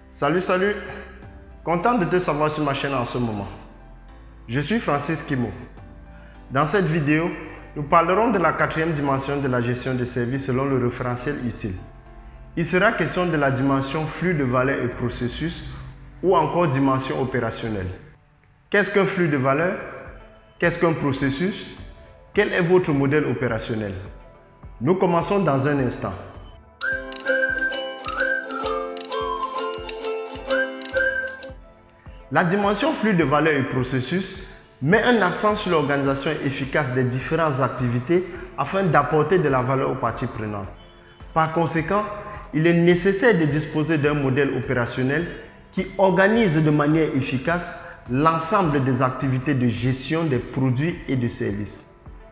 Salut, content de te savoir sur ma chaîne en ce moment. Je suis Francis Kimo. Dans cette vidéo, nous parlerons de la quatrième dimension de la gestion des services selon le référentiel utile. Il sera question de la dimension flux de valeur et processus ou encore dimension opérationnelle. Qu'est-ce qu'un flux de valeur? Qu'est-ce qu'un processus? Quel est votre modèle opérationnel? Nous commençons dans un instant. La dimension flux de valeur et processus met un accent sur l'organisation efficace des différentes activités afin d'apporter de la valeur aux parties prenantes. Par conséquent, il est nécessaire de disposer d'un modèle opérationnel qui organise de manière efficace l'ensemble des activités de gestion des produits et de services.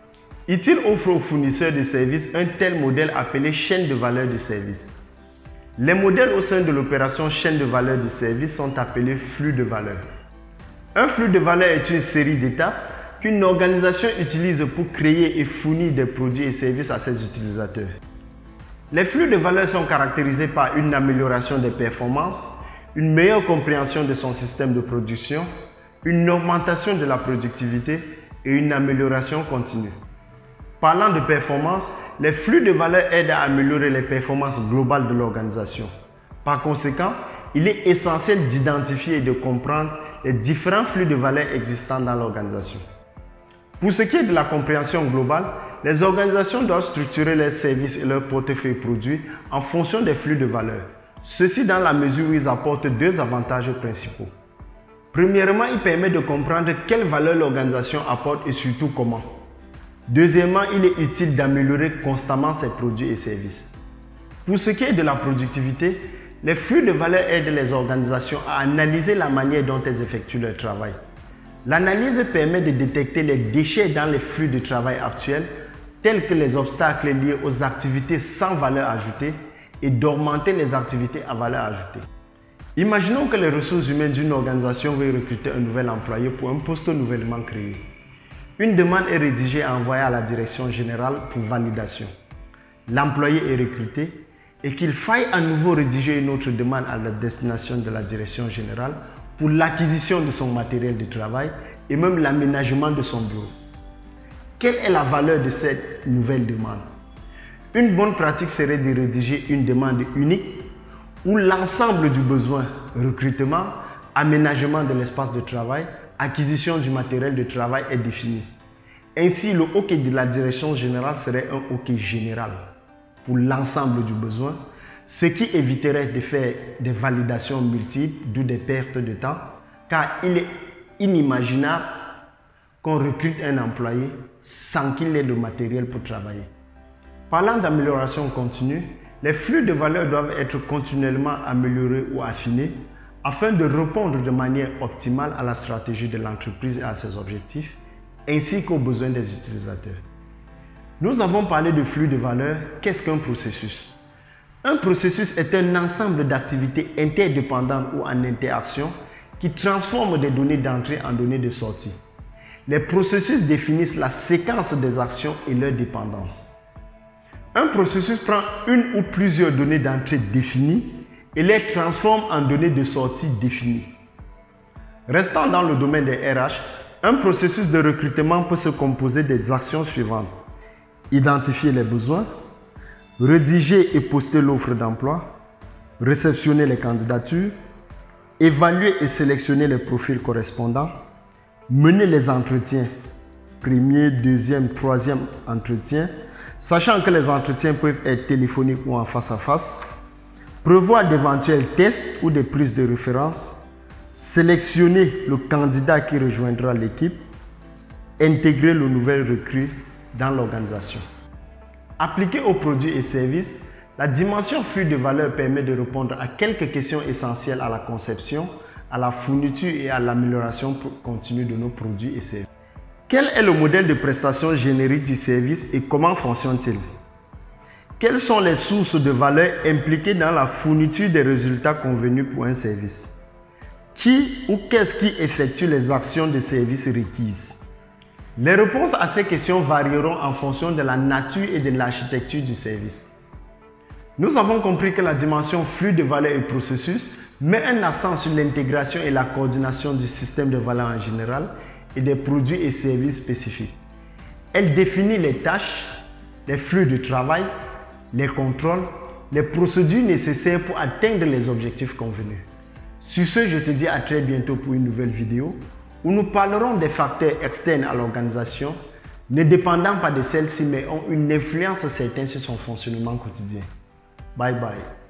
ITIL offre aux fournisseurs de services un tel modèle appelé chaîne de valeur de service. Les modèles au sein de l'opération chaîne de valeur de service sont appelés flux de valeur. Un flux de valeur est une série d'étapes qu'une organisation utilise pour créer et fournir des produits et services à ses utilisateurs. Les flux de valeur sont caractérisés par une amélioration des performances, une meilleure compréhension de son système de production, une augmentation de la productivité et une amélioration continue. Parlant de performance, les flux de valeur aident à améliorer les performances globales de l'organisation. Par conséquent, il est essentiel d'identifier et de comprendre les différents flux de valeur existants dans l'organisation. Pour ce qui est de la compréhension globale, les organisations doivent structurer leurs services et leurs portefeuilles produits en fonction des flux de valeur. Ceci dans la mesure où ils apportent deux avantages principaux. Premièrement, il permet de comprendre quelle valeur l'organisation apporte et surtout comment. Deuxièmement, il est utile d'améliorer constamment ses produits et services. Pour ce qui est de la productivité, les flux de valeur aident les organisations à analyser la manière dont elles effectuent leur travail. L'analyse permet de détecter les déchets dans les flux de travail actuels, tels que les obstacles liés aux activités sans valeur ajoutée et d'augmenter les activités à valeur ajoutée. Imaginons que les ressources humaines d'une organisation veuillent recruter un nouvel employé pour un poste nouvellement créé. Une demande est rédigée et envoyée à la direction générale pour validation. L'employé est recruté et qu'il faille à nouveau rédiger une autre demande à la destination de la direction générale pour l'acquisition de son matériel de travail et même l'aménagement de son bureau. Quelle est la valeur de cette nouvelle demande? Une bonne pratique serait de rédiger une demande unique où l'ensemble du besoin, recrutement, aménagement de l'espace de travail, acquisition du matériel de travail est défini. Ainsi, le OK de la direction générale serait un OK général pour l'ensemble du besoin, ce qui éviterait de faire des validations multiples, d'où des pertes de temps, car il est inimaginable qu'on recrute un employé sans qu'il ait le matériel pour travailler. Parlant d'amélioration continue, les flux de valeur doivent être continuellement améliorés ou affinés afin de répondre de manière optimale à la stratégie de l'entreprise et à ses objectifs, ainsi qu'aux besoins des utilisateurs. Nous avons parlé de flux de valeur. Qu'est-ce qu'un processus? Un processus est un ensemble d'activités interdépendantes ou en interaction qui transforment des données d'entrée en données de sortie. Les processus définissent la séquence des actions et leur dépendance. Un processus prend une ou plusieurs données d'entrée définies et les transforme en données de sortie définies. Restant dans le domaine des RH, un processus de recrutement peut se composer des actions suivantes. Identifier les besoins, rédiger et poster l'offre d'emploi, réceptionner les candidatures, évaluer et sélectionner les profils correspondants, mener les entretiens, premier, deuxième, troisième entretien, sachant que les entretiens peuvent être téléphoniques ou en face à face, prévoir d'éventuels tests ou des prises de référence, sélectionner le candidat qui rejoindra l'équipe, intégrer le nouvel recrue dans l'organisation. Appliqué aux produits et services, la dimension flux de valeur permet de répondre à quelques questions essentielles à la conception, à la fourniture et à l'amélioration continue de nos produits et services. Quel est le modèle de prestation générique du service et comment fonctionne-t-il? Quelles sont les sources de valeur impliquées dans la fourniture des résultats convenus pour un service? Qui ou qu'est-ce qui effectue les actions de service requises? Les réponses à ces questions varieront en fonction de la nature et de l'architecture du service. Nous avons compris que la dimension flux de valeur et processus met un accent sur l'intégration et la coordination du système de valeur en général et des produits et services spécifiques. Elle définit les tâches, les flux de travail, les contrôles, les procédures nécessaires pour atteindre les objectifs convenus. Sur ce, je te dis à très bientôt pour une nouvelle vidéo où nous parlerons des facteurs externes à l'organisation, ne dépendant pas de celle-ci mais ont une influence certaine sur son fonctionnement quotidien. Bye bye.